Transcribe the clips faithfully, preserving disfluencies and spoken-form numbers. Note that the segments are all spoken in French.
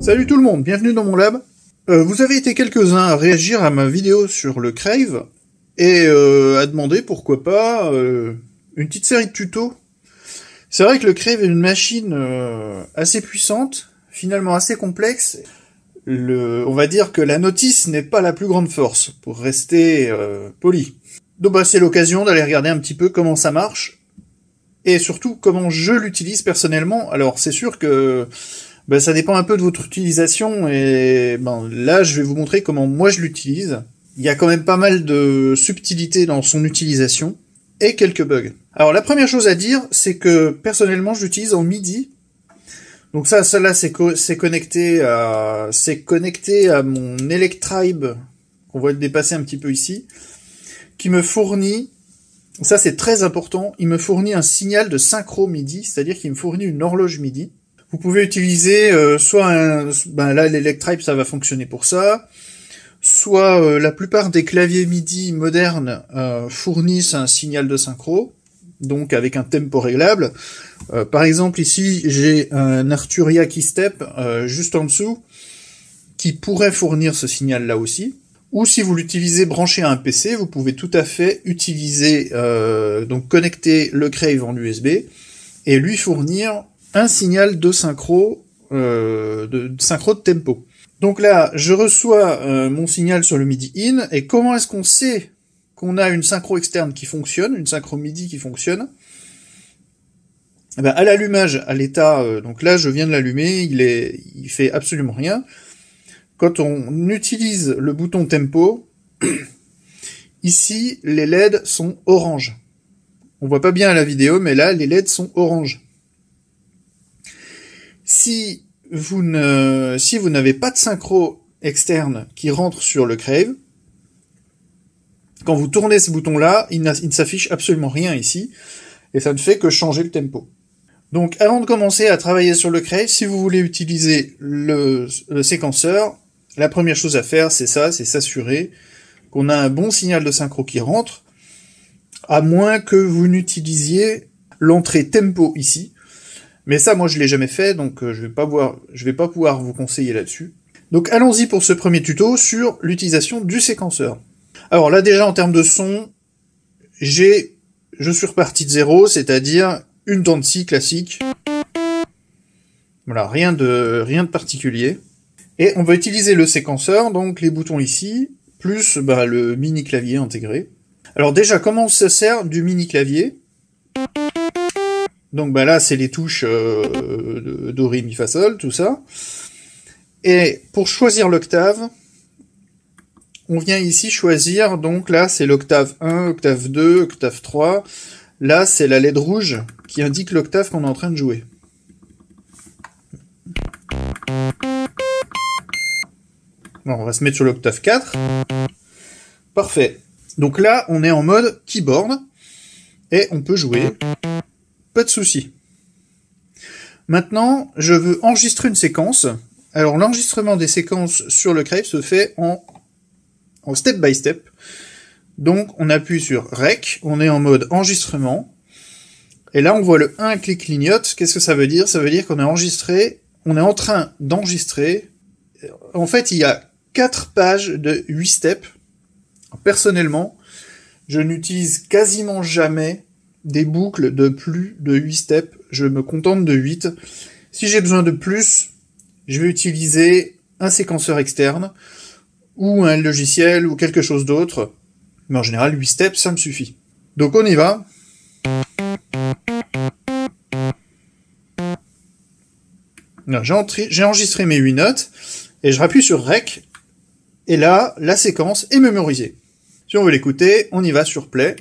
Salut tout le monde, bienvenue dans mon lab. Euh, vous avez été quelques-uns à réagir à ma vidéo sur le Crave et euh, à demander pourquoi pas euh, une petite série de tutos. C'est vrai que le Crave est une machine euh, assez puissante, finalement assez complexe. Le, on va dire que la notice n'est pas la plus grande force, pour rester euh, poli. Donc bah, c'est l'occasion d'aller regarder un petit peu comment ça marche, et surtout comment je l'utilise personnellement. Alors c'est sûr que bah, ça dépend un peu de votre utilisation, et ben, là je vais vous montrer comment moi je l'utilise. Il y a quand même pas mal de subtilité dans son utilisation, et quelques bugs. Alors la première chose à dire, c'est que personnellement je l'utilise en MIDI. Donc ça, ça là, c'est co connecté à, c'est connecté à mon Electribe, qu'on voit dépasser un petit peu ici, qui me fournit, ça c'est très important, il me fournit un signal de synchro MIDI, c'est-à-dire qu'il me fournit une horloge MIDI. Vous pouvez utiliser euh, soit un, ben là l'Electribe ça va fonctionner pour ça, soit euh, la plupart des claviers MIDI modernes euh, fournissent un signal de synchro, donc avec un tempo réglable. Euh, par exemple ici j'ai un Arturia Keystep euh, juste en dessous qui pourrait fournir ce signal là aussi. Ou si vous l'utilisez branché à un P C, vous pouvez tout à fait utiliser euh, donc connecter le Crave en U S B et lui fournir un signal de synchro euh, de, de synchro de tempo. Donc là je reçois euh, mon signal sur le MIDI in, et comment est-ce qu'on sait qu'on a une synchro externe qui fonctionne, une synchro MIDI qui fonctionne? Eh ben, à l'allumage, à l'état, euh, donc là je viens de l'allumer, il est, il fait absolument rien. Quand on utilise le bouton tempo, ici les L E D sont orange. On voit pas bien à la vidéo, mais là les L E D sont orange. Si vous ne, si vous n'avez pas de synchro externe qui rentre sur le Crave, quand vous tournez ce bouton-là, il, il ne s'affiche absolument rien ici, et ça ne fait que changer le tempo. Donc avant de commencer à travailler sur le Crave, si vous voulez utiliser le, le séquenceur, la première chose à faire, c'est ça, c'est s'assurer qu'on a un bon signal de synchro qui rentre, à moins que vous n'utilisiez l'entrée tempo ici. Mais ça, moi, je l'ai jamais fait, donc je vais pas voir, je vais pas pouvoir vous conseiller là-dessus. Donc allons-y pour ce premier tuto sur l'utilisation du séquenceur. Alors là, déjà, en termes de son, j'ai, je suis reparti de zéro, c'est-à-dire une dent de scie classique. Voilà, rien de, rien de particulier. Et on va utiliser le séquenceur, donc les boutons ici, plus bah, le mini clavier intégré. Alors déjà, comment on se sert du mini clavier? Donc bah là, c'est les touches euh, do, ré, mi, fa, sol, tout ça. Et pour choisir l'octave, on vient ici choisir, donc là c'est l'octave un, octave deux, octave trois. Là c'est la L E D rouge qui indique l'octave qu'on est en train de jouer. Bon, on va se mettre sur l'octave quatre. Parfait. Donc là on est en mode keyboard et on peut jouer. Pas de souci. Maintenant je veux enregistrer une séquence. Alors l'enregistrement des séquences sur le Crave se fait en en step by step. Donc on appuie sur Rec, on est en mode enregistrement, et là on voit le un qui clignote. Qu'est-ce que ça veut dire? Ça veut dire qu'on est enregistré, on est en train d'enregistrer. En fait il y a quatre pages de huit steps. Personnellement, je n'utilise quasiment jamais des boucles de plus de huit steps, je me contente de huit. Si j'ai besoin de plus, je vais utiliser un séquenceur externe, ou un logiciel, ou quelque chose d'autre. Mais en général, huit steps, ça me suffit. Donc on y va. J'ai enregistré mes huit notes, et je rappuie sur Rec, et là, la séquence est mémorisée. Si on veut l'écouter, on y va sur Play.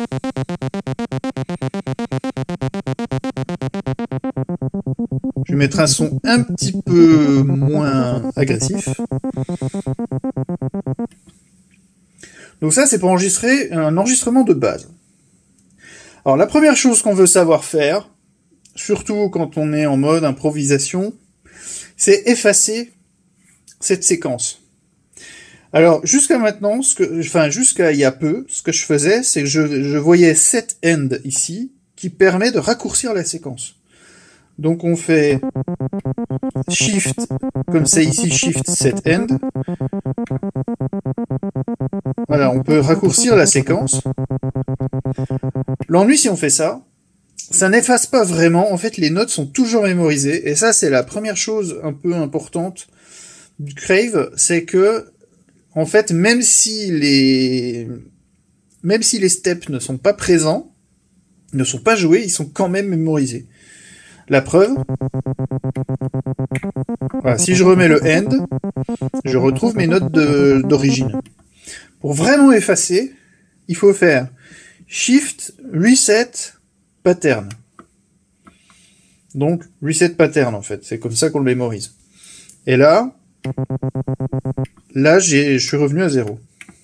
Je vais mettre un son un petit peu moins agressif. Donc ça, c'est pour enregistrer un enregistrement de base. Alors la première chose qu'on veut savoir faire, surtout quand on est en mode improvisation, c'est effacer cette séquence. Alors jusqu'à maintenant, ce que, enfin jusqu'à il y a peu, ce que je faisais, c'est que je, je voyais set end ici, qui permet de raccourcir la séquence. Donc on fait Shift, comme c'est ici, Shift Set End. Voilà, on peut raccourcir la séquence. L'ennui si on fait ça, ça n'efface pas vraiment, en fait les notes sont toujours mémorisées, et ça c'est la première chose un peu importante du Crave, c'est que, en fait, même si les, même si les steps ne sont pas présents, ne sont pas joués, ils sont quand même mémorisés. La preuve, voilà, si je remets le end, je retrouve mes notes d'origine. Pour vraiment effacer, il faut faire Shift, Reset, Pattern. Donc, Reset Pattern, en fait. C'est comme ça qu'on le mémorise. Et là, là, je suis revenu à zéro.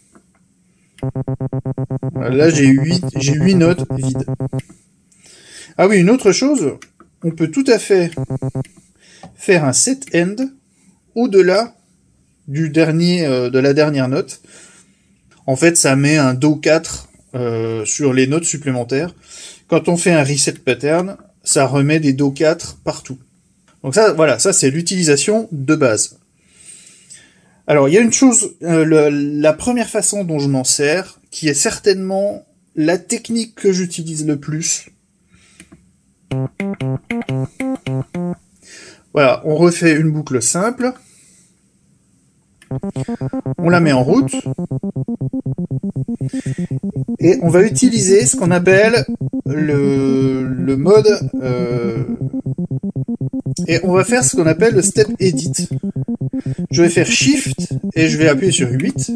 Là, j'ai huit, j'ai huit notes vides. Ah oui, une autre chose, on peut tout à fait faire un set end au-delà du dernier, euh, de la dernière note. En fait, ça met un do quatre euh, sur les notes supplémentaires. Quand on fait un reset pattern, ça remet des do quatre partout. Donc ça, voilà, ça c'est l'utilisation de base. Alors, il y a une chose, euh, le, la première façon dont je m'en sers, qui est certainement la technique que j'utilise le plus. Voilà, on refait une boucle simple. On la met en route. Et on va utiliser ce qu'on appelle le, le mode... Euh, et on va faire ce qu'on appelle le step edit. Je vais faire Shift et je vais appuyer sur huit.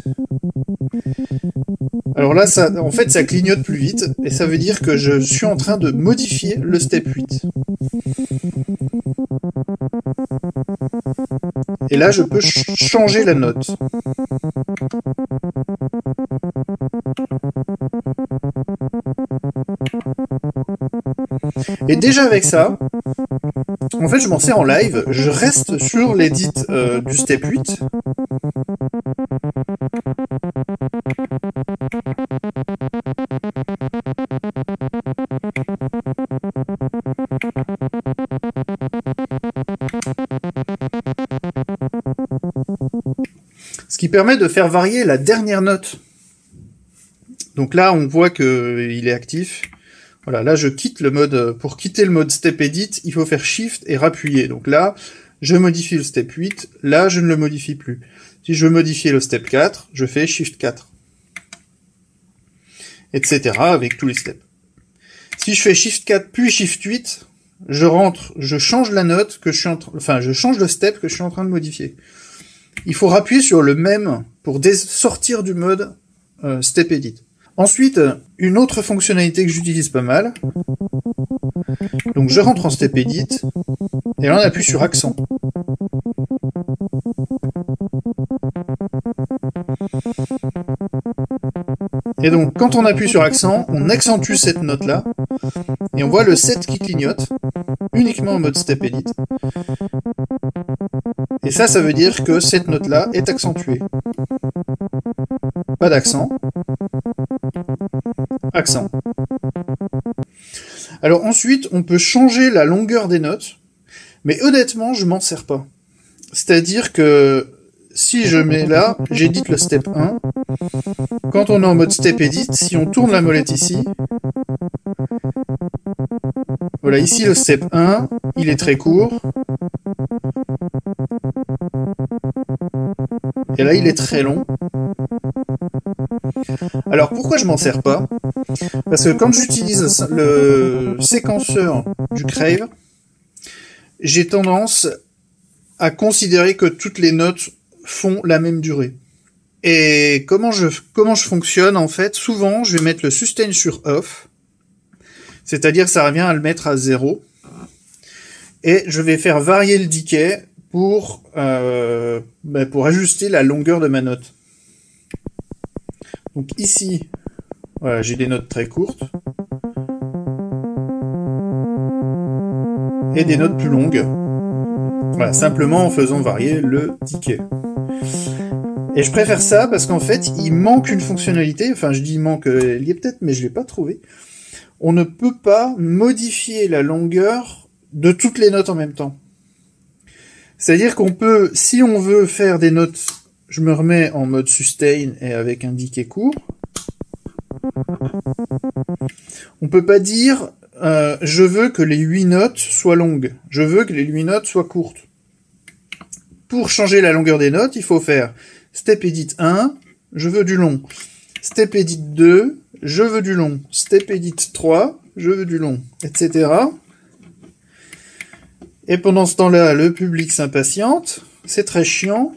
Alors là, ça, en fait, ça clignote plus vite et ça veut dire que je suis en train de modifier le step huit. Et là, je peux ch changer la note. Et déjà avec ça, en fait, je m'en sers en live, je reste sur l'édit euh, du step huit. Ce qui permet de faire varier la dernière note. Donc là, on voit qu'il est actif. Voilà, là je quitte le mode, pour quitter le mode step edit, il faut faire shift et rappuyer. Donc là, je modifie le step huit, là je ne le modifie plus. Si je veux modifier le step quatre, je fais shift quatre. Etc. avec tous les steps. Si je fais shift quatre puis shift huit, je rentre, je change la note que je suis en train, enfin je change le step que je suis en train de modifier. Il faut appuyer sur le même pour sortir du mode euh, step edit. Ensuite, une autre fonctionnalité que j'utilise pas mal. Donc je rentre en step edit, et là on appuie sur accent. Et donc quand on appuie sur accent, on accentue cette note-là, et on voit le sept qui clignote, uniquement en mode step edit. Et ça, ça veut dire que cette note-là est accentuée. Pas d'accent. Accent. Alors ensuite, on peut changer la longueur des notes, mais honnêtement, je m'en sers pas. C'est-à-dire que si je mets là, j'édite le step un. Quand on est en mode step edit, si on tourne la molette ici, voilà, ici le step un, il est très court. Et là, il est très long. Alors, pourquoi je m'en sers pas? Parce que quand j'utilise le séquenceur du Crave, j'ai tendance à considérer que toutes les notes font la même durée. Et comment je, comment je fonctionne, en fait, souvent, je vais mettre le sustain sur off, c'est-à-dire que ça revient à le mettre à zéro, et je vais faire varier le decay pour, euh, bah, pour ajuster la longueur de ma note. Donc ici, voilà, j'ai des notes très courtes, et des notes plus longues, voilà, simplement en faisant varier le decay. Et je préfère ça parce qu'en fait, il manque une fonctionnalité, enfin je dis il manque, il y est peut-être, mais je l'ai pas trouvé. On ne peut pas modifier la longueur de toutes les notes en même temps. C'est-à-dire qu'on peut, si on veut faire des notes, je me remets en mode sustain et avec un dit qui est court. On peut pas dire euh, je veux que les huit notes soient longues, je veux que les huit notes soient courtes. Pour changer la longueur des notes, il faut faire step edit un, je veux du long. Step edit deux, je veux du long. Step edit trois, je veux du long, et cetera. Et pendant ce temps-là, le public s'impatiente, c'est très chiant.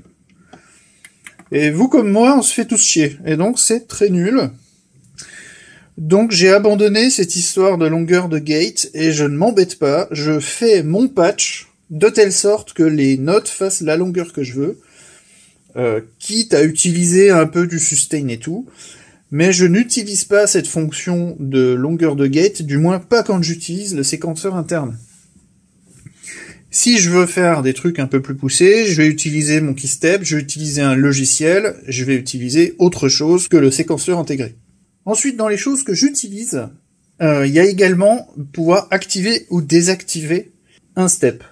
Et vous comme moi, on se fait tous chier. Et donc c'est très nul. Donc j'ai abandonné cette histoire de longueur de gate et je ne m'embête pas. Je fais mon patch de telle sorte que les notes fassent la longueur que je veux. Euh, quitte à utiliser un peu du sustain et tout. Mais je n'utilise pas cette fonction de longueur de gate, du moins pas quand j'utilise le séquenceur interne. Si je veux faire des trucs un peu plus poussés, je vais utiliser mon keystep, je vais utiliser un logiciel, je vais utiliser autre chose que le séquenceur intégré. Ensuite, dans les choses que j'utilise, euh, il y a également pouvoir activer ou désactiver un step.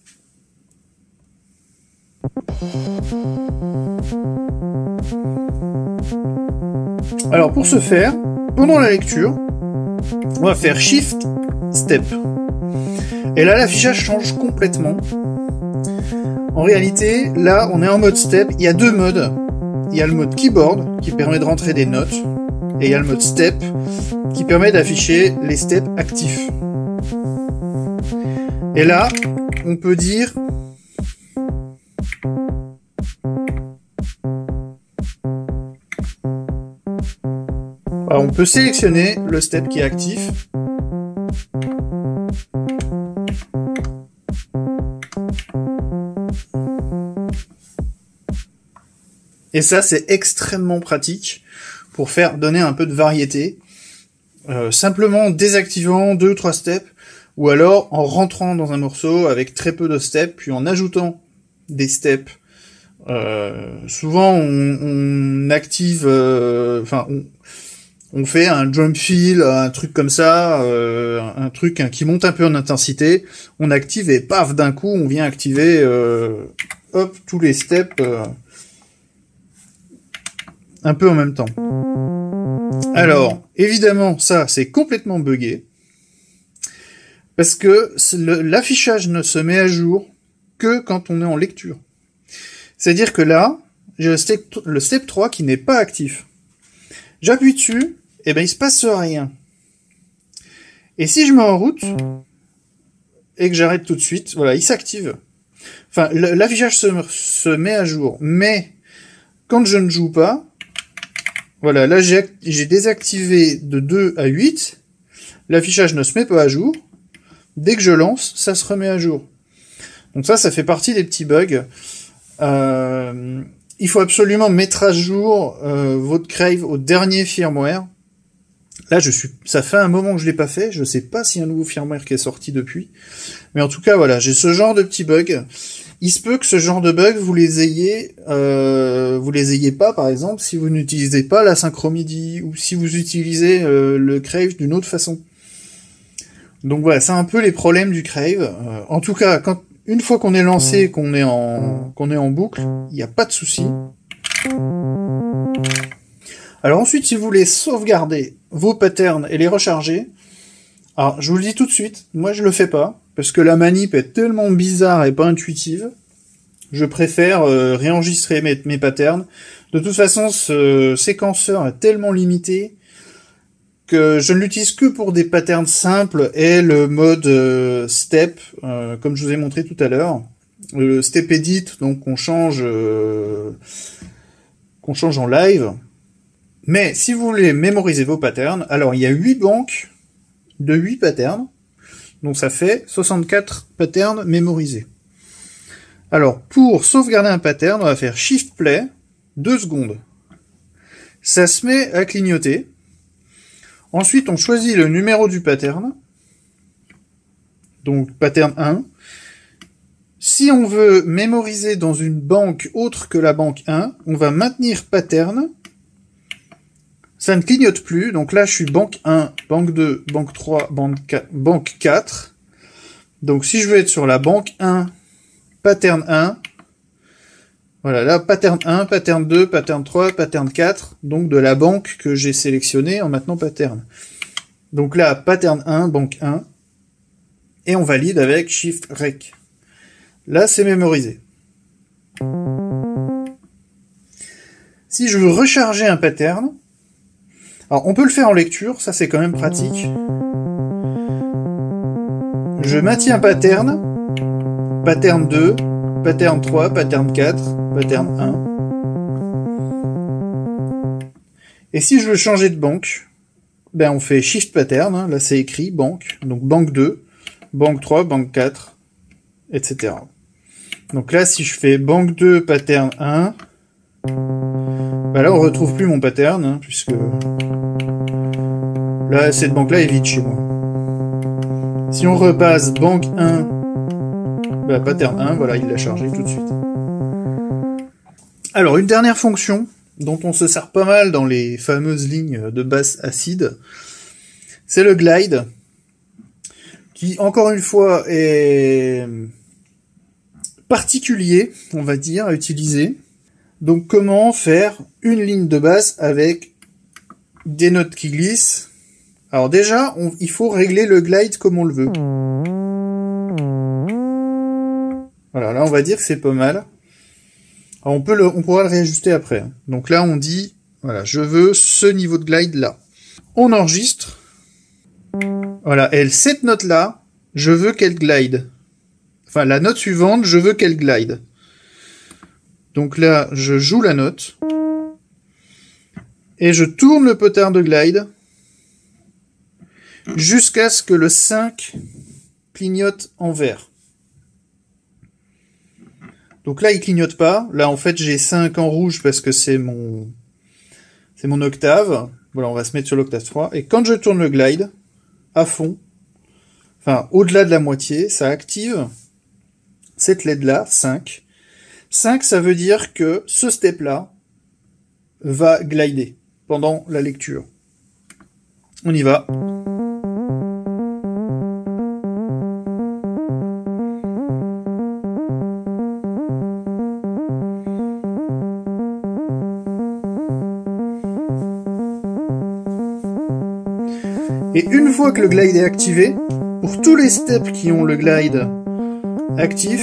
Alors pour ce faire, pendant la lecture, on va faire Shift Step. Et là, l'affichage change complètement. En réalité, là, on est en mode step. Il y a deux modes. Il y a le mode keyboard, qui permet de rentrer des notes. Et il y a le mode step, qui permet d'afficher les steps actifs. Et là, on peut dire... Alors, on peut sélectionner le step qui est actif. Et ça, c'est extrêmement pratique pour faire donner un peu de variété. Euh, simplement désactivant deux ou trois steps, ou alors en rentrant dans un morceau avec très peu de steps, puis en ajoutant des steps. Euh, souvent, on, on active... Enfin, euh, on, on fait un drum fill, un truc comme ça, euh, un truc hein, qui monte un peu en intensité. On active et paf, d'un coup, on vient activer euh, hop, tous les steps... Euh, un peu en même temps. Alors, évidemment, ça, c'est complètement buggé, parce que l'affichage ne se met à jour que quand on est en lecture. C'est-à-dire que là, j'ai le step, le step trois qui n'est pas actif. J'appuie dessus, et ben il se passe rien. Et si je mets en route, et que j'arrête tout de suite, voilà, il s'active. Enfin, l'affichage se, se met à jour, mais quand je ne joue pas, voilà, là j'ai désactivé de deux à huit, l'affichage ne se met pas à jour, dès que je lance, ça se remet à jour. Donc ça, ça fait partie des petits bugs. Euh, il faut absolument mettre à jour euh, votre Crave au dernier firmware. Là, je suis, ça fait un moment que je l'ai pas fait, je sais pas s'il y a un nouveau firmware qui est sorti depuis, mais en tout cas, voilà, j'ai ce genre de petits bugs. Il se peut que ce genre de bugs, vous les ayez, euh, vous les ayez pas, par exemple, si vous n'utilisez pas la synchro MIDI, ou si vous utilisez euh, le Crave d'une autre façon. Donc voilà, c'est un peu les problèmes du Crave. Euh, en tout cas, quand, une fois qu'on est lancé, qu'on est en, qu'on est en boucle, il n'y a pas de souci. Alors ensuite, si vous voulez sauvegarder vos patterns et les recharger, alors je vous le dis tout de suite, moi je le fais pas, parce que la manip est tellement bizarre et pas intuitive, je préfère euh, réenregistrer mes, mes patterns. De toute façon, ce séquenceur est tellement limité que je ne l'utilise que pour des patterns simples et le mode euh, step, euh, comme je vous ai montré tout à l'heure. Le step edit, donc on change, euh, qu'on change en live. Mais si vous voulez mémoriser vos patterns, alors il y a huit banques de huit patterns, donc ça fait soixante-quatre patterns mémorisés. Alors pour sauvegarder un pattern, on va faire Shift Play, deux secondes. Ça se met à clignoter. Ensuite on choisit le numéro du pattern, donc pattern un. Si on veut mémoriser dans une banque autre que la banque un, on va maintenir pattern. Ça ne clignote plus, donc là je suis banque un, banque deux, banque trois, banque quatre, banque quatre. Donc si je veux être sur la banque un pattern un. Voilà, là, pattern un, pattern deux, pattern trois, pattern quatre, donc de la banque que j'ai sélectionnée en maintenant pattern. Donc là, pattern un, banque un, et on valide avec Shift Rec. Là, c'est mémorisé. Si je veux recharger un pattern, alors on peut le faire en lecture, ça c'est quand même pratique. Je maintiens pattern, pattern deux, pattern trois, pattern quatre, pattern un. Et si je veux changer de banque, ben on fait Shift Pattern, hein, là c'est écrit banque, donc banque deux, banque trois, banque quatre, et cetera. Donc là si je fais banque deux, pattern un, ben là on retrouve plus mon pattern, hein, puisque là cette banque-là est vide chez moi. Si on repasse banque un, ben pattern un, voilà, il l'a chargé tout de suite. Alors une dernière fonction, dont on se sert pas mal dans les fameuses lignes de base acide, c'est le glide, qui encore une fois est particulier, on va dire, à utiliser. Donc comment faire une ligne de basse avec des notes qui glissent? Alors déjà, on, il faut régler le glide comme on le veut. Voilà, là on va dire que c'est pas mal. Alors on, peut le, on pourra le réajuster après. Donc là on dit, voilà, je veux ce niveau de glide là. On enregistre. Voilà, et cette note là, je veux qu'elle glide. Enfin la note suivante, je veux qu'elle glide. Donc là, je joue la note. Et je tourne le pattern de glide. Jusqu'à ce que le cinq clignote en vert. Donc là, il clignote pas. Là, en fait, j'ai cinq en rouge parce que c'est mon c'est mon octave. Voilà, on va se mettre sur l'octave trois. Et quand je tourne le glide, à fond, enfin, au-delà de la moitié, ça active cette L E D-là, cinq. cinq, ça veut dire que ce step-là va glider pendant la lecture. On y va. Et une fois que le glide est activé, pour tous les steps qui ont le glide actif,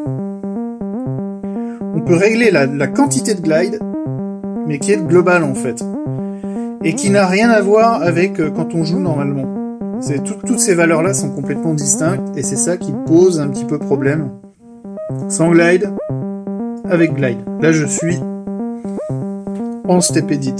on peut régler la, la quantité de glide, mais qui est globale en fait, et qui n'a rien à voir avec euh, quand on joue normalement. C'est tout, toutes ces valeurs-là sont complètement distinctes, et c'est ça qui pose un petit peu problème. Sans glide, avec glide. Là je suis en step edit.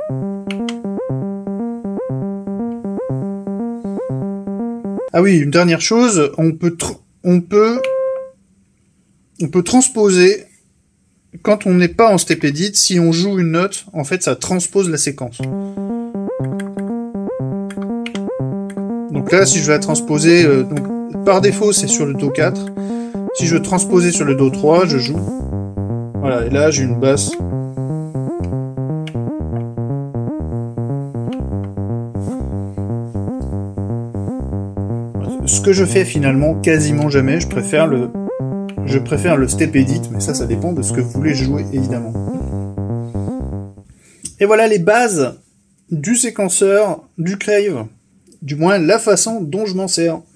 Ah oui, une dernière chose, on peut, on peut, on peut transposer, quand on n'est pas en step edit, si on joue une note, en fait, ça transpose la séquence. Donc là, si je veux la transposer, euh, donc, par défaut, c'est sur le Do quatre. Si je veux transposer sur le Do trois, je joue. Voilà, et là, j'ai une basse. Ce que je fais finalement quasiment jamais, je préfère le, je préfère le step edit, mais ça, ça dépend de ce que vous voulez jouer, évidemment. Et voilà les bases du séquenceur, du Crave, du moins la façon dont je m'en sers.